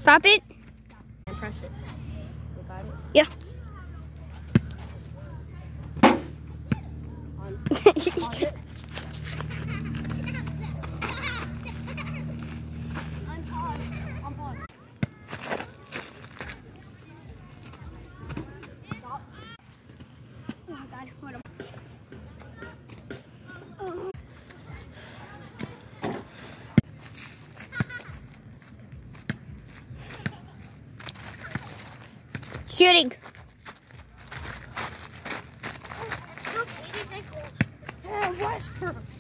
Stop it. And press it. You got it? Yeah. On it. On pause. Stop. Oh my God, hold on. Shooting. Look, 80 seconds. Yeah, Westbrook.